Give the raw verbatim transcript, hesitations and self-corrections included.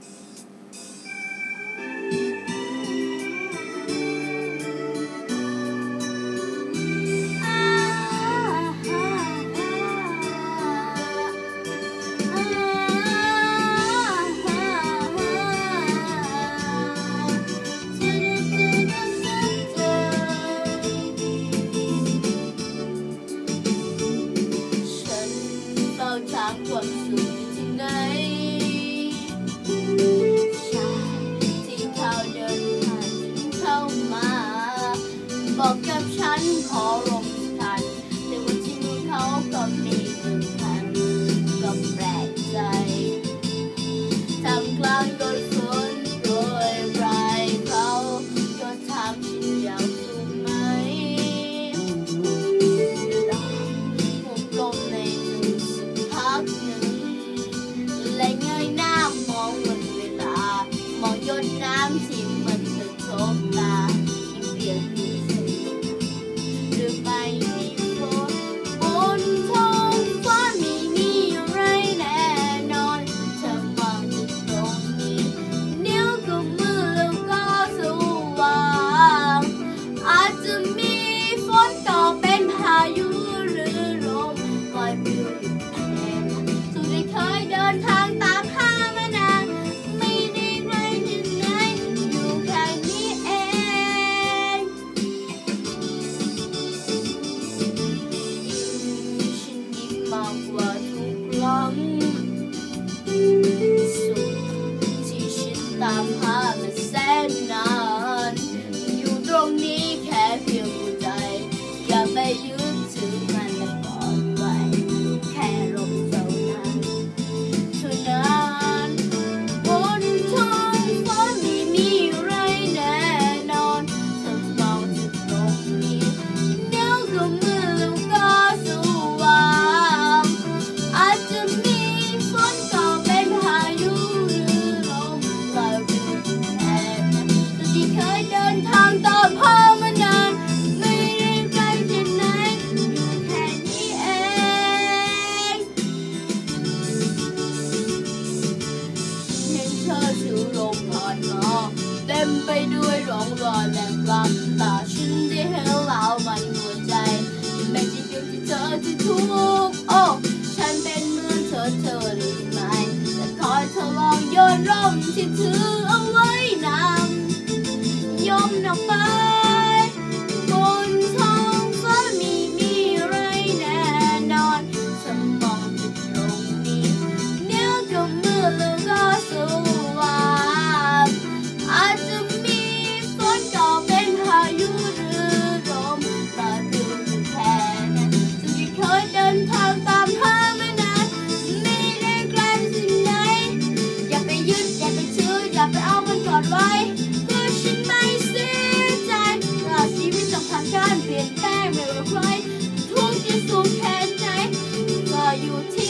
จากความสุขที่ไหนชายที่เขาเดินผ่านเข้ามาบอกกับฉันขอลงทันแต่ว่าที่มือเขาก็มีหนึ่งพันก็แปลกใจทำกลางโดนฝนโปรยปลายเขาก็ถามฉันอยากสูงไหมหุบลมในและเงยหน้ามองวันเวลามองหยดน้ำที่มันกระทบตายังเปียกอยู่เสียหรือไม่มีฝนบนท้องฟ้าไม่มีอะไรแน่นอนเธอมองอยู่ตรงนี้นิ้วก็มือแล้วก็สว่างอาจจะมีฝนต่อเป็นพายุหรือลมลอยปลิวอยู่แค่สุดที่เคยเดินทางตามหามานานไม่ได้ไกลที่ไหนอยู่แค่นี้เองฉันยิ้มมากกว่าทุกครั้งสุขที่ฉันตามหามาแสนนานอยู่ตรงนี้แค่เพียงหัวใจอย่าไปยึดถือมันและปล่อยไปแค่ลมเท่านั้นบนท้องฟ้าไม่มีอะไรแน่นอนเธอมองจากตรงนี้นิ้วก็มือแล้วก็สว่างอาจจะมีฝนก็เป็นพายุหรือลมลอยไปแทนสุดที่เคยเดินทางตามหามานานไม่ได้ไกลที่ไหนอยู่แค่นี้เองเห็นเธอถือลมผ่านมาเต็มไปด้วยร่องรอยและกลับตาฉันได้เห็นแล้วมันหัวใจไม่ใช่เพียงที่เธอที่ทุกข์โอ้ฉันเป็นเหมือนเธอเธอหรือไม่แต่คอยเธอลองโยนร่มที่ถือเอาไว้นำยมออกไปบนท้องฟ้าไม่มีอะไรแน่นอนฉันมองจากตรงนี้นิ้วกับมือแล้วก็สว่างอาจจะมีฝนก็เป็นพายุหรือลมลอยปลิวอยู่แค่นั้นฉันที่เคยเดินทางตามหามานานไม่ได้ไกลที่ไหนอย่าไปยึดอย่าไปถืออย่าไปเอามันกอดไว้เพื่อฉันไม่เสียใจว่าชีวิตต้องผ่านการเปลี่ยนแปลงไม่ว่าใครทุกข์จะสูงแค่ไหนก็อยู่ที่